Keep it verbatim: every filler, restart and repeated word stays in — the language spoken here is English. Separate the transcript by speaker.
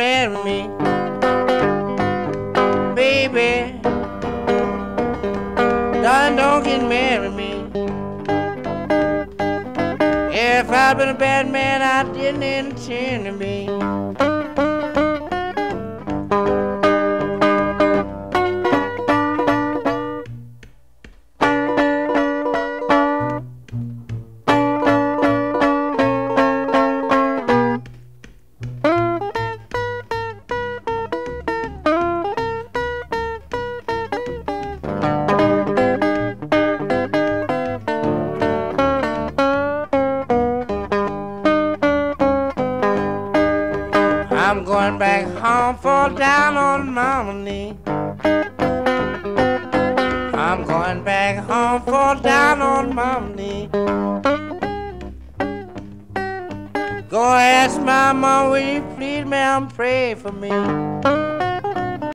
Speaker 1: marry me, baby. Darling, don't get marry me. If I'd been a bad man, I didn't intend to be. I'm going back home, fall down on mama knee. I'm going back home, fall down on mama knee. Go ask mama, will you please, ma'am, pray for me.